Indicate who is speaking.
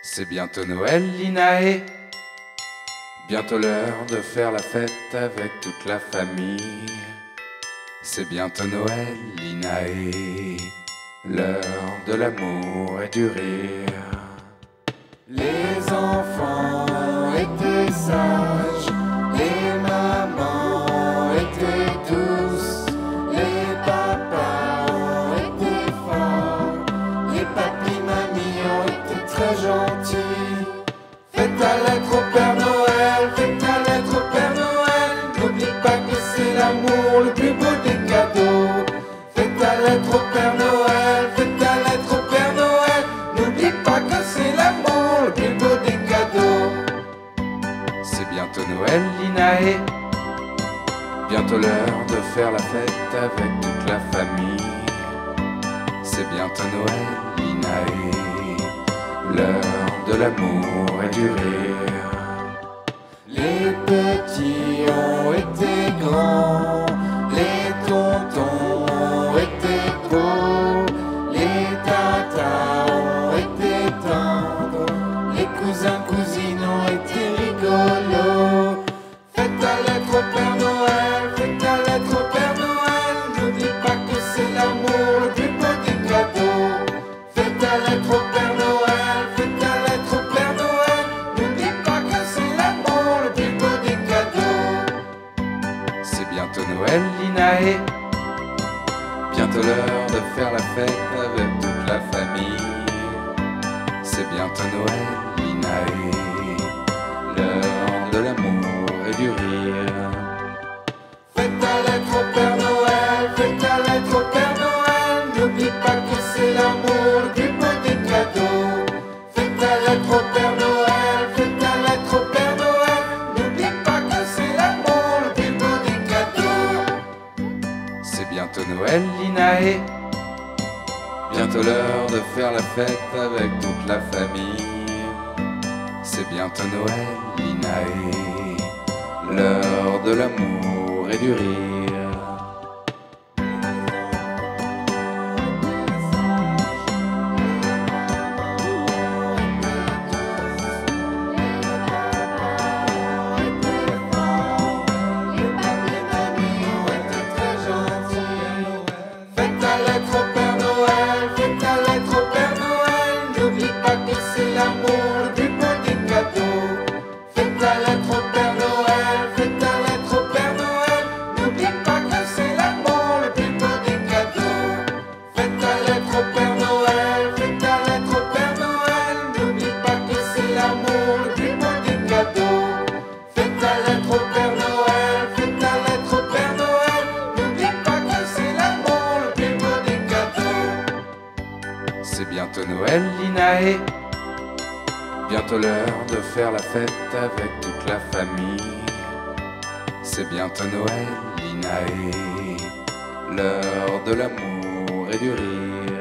Speaker 1: C'est bientôt Noël, Linae. Bientôt l'heure de faire la fête avec toute la famille. C'est bientôt Noël, Linae. L'heure de l'amour et du rire. Les enfants étaient sages, les mamans étaient douces, les papas ont été forts, les papis mamies ont été très gentils. Faites ta lettre au Père Noël, faites ta lettre au Père Noël, n'oublie pas que c'est l'amour le plus beau des cadeaux. Faites ta lettre au Père Noël, faites ta lettre au Père Noël, n'oublie pas que c'est l'amour le plus beau des cadeaux. C'est bientôt Noël, Linae. Bientôt l'heure de faire la fête avec toute la famille. C'est bientôt Noël, Linae. L'heure de l'amour et du rire. Les petits ont été grands, les tontons ont été beaux, les tatas ont été tendres, les cousins cousines ont été rigolos. Faites ta lettre au Père Noël, faites ta lettre au Père Noël, n'oublie pas que c'est l'amour le plus beau des cadeaux. Faites ta lettre au Père Noël, faites ta lettre au Père Noël, n'oublie pas que c'est l'amour le plus beau des cadeaux. C'est bientôt Noël, Linae. Bientôt l'heure de faire la fête avec toute la famille. C'est bientôt Noël, Linae. L'heure de l'amour et du rire. Faites ta lettre au Père Noël, faites ta lettre au Père Noël, n'oublie pas que c'est l'amour le plus beau des cadeaux. Faites ta lettre au Père Noël, faites ta lettre au Père Noël, n'oublie pas que c'est l'amour le plus beau des cadeaux. C'est bientôt Noël, Linae. Bientôt l'heure de faire la fête avec toute la famille. C'est bientôt Noël, Linae. L'heure de l'amour et du rire. Faites ta lettre au Père Noël, faites ta lettre au Père Noël, n'oublie pas que c'est l'amour le plus beau des cadeaux. Faites ta lettre au Père Noël, faites ta lettre au Père Noël, n'oublie pas que c'est l'amour le plus beau des cadeaux. Faites ta lettre au Père Noël, faites ta lettre au Père Noël, n'oublie pas que c'est l'amour le plus beau des cadeaux. Faites ta lettre au Père Noël, faites ta lettre au Père Noël, n'oublie pas que c'est l'amour le plus beau des cadeaux. C'est bientôt Noël, Linae. Bientôt l'heure de faire la fête avec toute la famille. C'est bientôt Noël, Linae. L'heure de l'amour et du rire.